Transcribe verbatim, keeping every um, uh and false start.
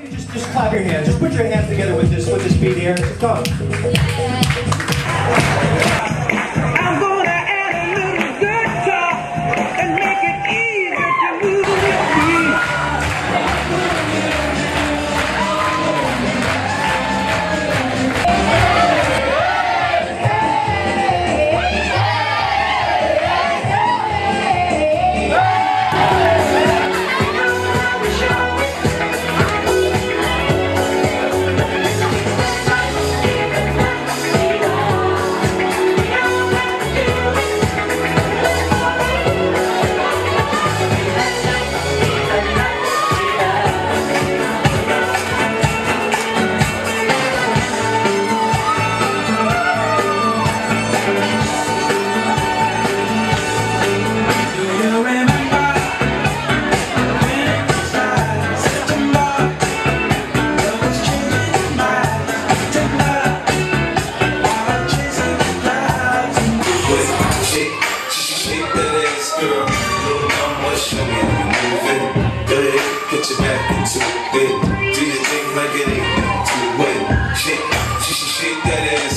Just, just clap your hands. Just put your hands together with this, with this beat here. Go. I'm gonna add a little guitar and make it easy to move your feet. Put your back into it. Do your thing like it ain't too wet. Shake, shake, shake that ass.